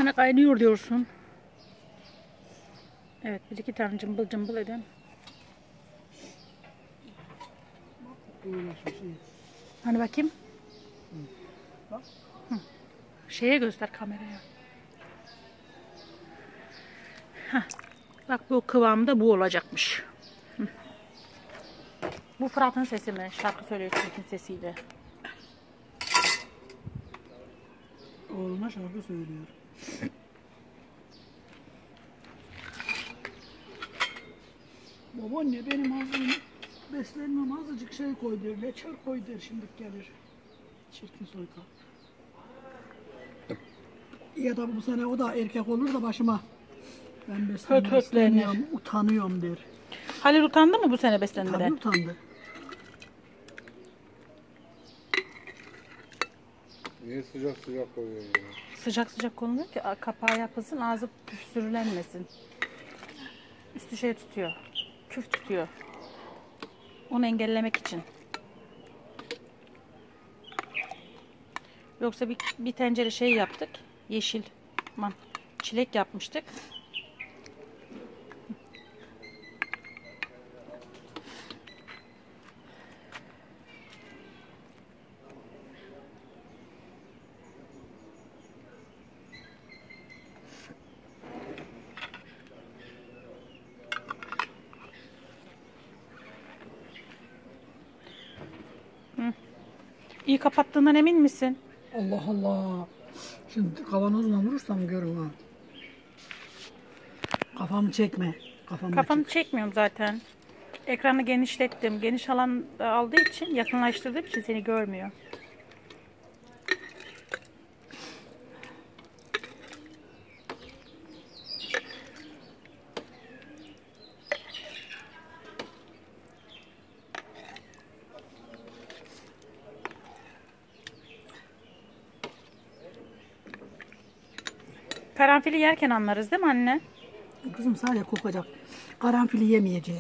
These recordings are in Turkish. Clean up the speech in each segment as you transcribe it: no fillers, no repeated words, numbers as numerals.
Hani kaynıyor diyorsun. Evet, bir iki tane cımbıl cımbıl edin. Hani bakayım. Hı. Şeye göster kameraya. Heh. Bak bu kıvamda bu olacakmış. Hı. Bu Fırat'ın sesi mi? Şarkı söylüyor Fırat'ın sesiyle. Oğluna şarkı söylüyor. Babaanne benim ağzım beslenmem azıcık şey koy der, leçer koy der, şimdi gelir. Çirkin soyka. Ya da bu sene o da erkek olur da başıma ben beslenmem istemiyorum, utanıyorum der. Halil utandı mı bu sene beslenmeden? Tabii utandı. Niye sıcak sıcak koyuyor ya? Sıcak sıcak konuluyor ki kapağı yapılsın, ağzı püfsürülenmesin. Üstü şey tutuyor, küf tutuyor. Onu engellemek için. Yoksa bir tencere şey yaptık. Yeşil, aman, çilek yapmıştık. İyi kapattığından emin misin? Allah Allah. Şimdi kavanozla vurursam görün ha. Kafamı çekme. Kafamı çekmiyorum zaten. Ekranı genişlettim. Geniş alan aldığı için, yakınlaştırdığım için seni görmüyor. Karanfili yerken anlarız değil mi anne? Kızım sadece kokacak. Karanfili yemeyecek.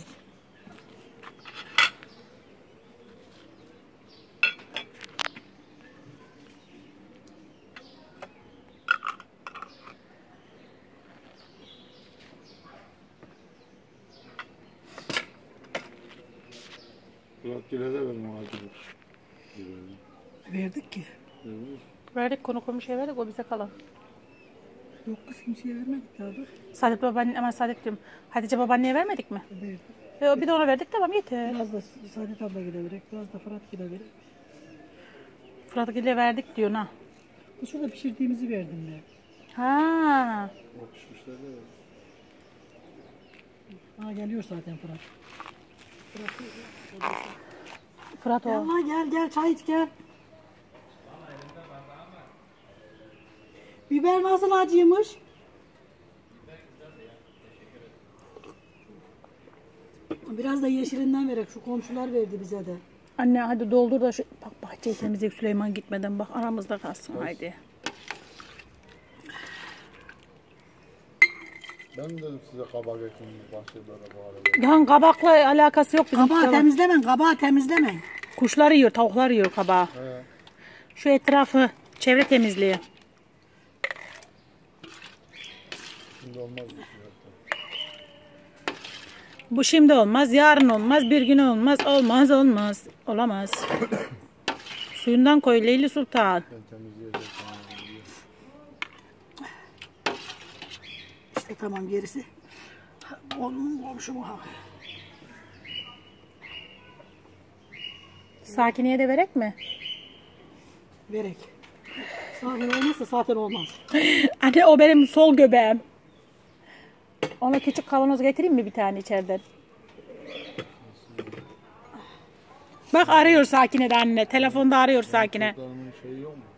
Fırat Gül'e de benim acıdır. Verdik ki. Verdik, konu komşuya verdik, o bize kalan. Yok kız kimseye vermedik ya dur. Saadet babaanne, ama Saadet diyorum. Hatice babaanneye vermedik mi? Verdik. Bir de ona verdik, tamam yeter. Biraz da Saadet abla gideverek, biraz da Fırat gideverek. Fırat'a gile verdik diyorsun ha. Bu şurada pişirdiğimizi verdim ben. Ha. O pişmişler de. Ha geliyor zaten Fırat. Fırat o. Gel gel çay iç gel. Biber nasıl acıymış? Biraz da yeşilinden verek, şu komşular verdi bize de. Anne hadi doldur da şu bak bahçeyi temizleyip Süleyman gitmeden, bak aramızda kalsın haydi. Ben dedim size kabak ekin bahçelerde bu arada. Yan kabakla alakası yok bizim. Kabağı temizlemen, kabağı temizlemen. Kuşlar yiyor, tavuklar yiyor kabağı. He. Şu etrafı, çevre temizliği. Şimdi olmaz bir şey. Bu şimdi olmaz, yarın olmaz, bir gün olmaz, olmaz, olamaz. Suyundan koy Leyli Sultan. Ben temizleyeceğim. İşte tamam gerisi. Onun komşumu hak. Sakineye de verek mi? Verek. Sakin olmazsa zaten olmaz. Anne o benim sol göbeğim. Ona küçük kavanoz getireyim mi bir tane içeriden? Bak arıyor Sakine de anne. Telefonda arıyor Sakine. Çocuklarımın şeyi yok mu?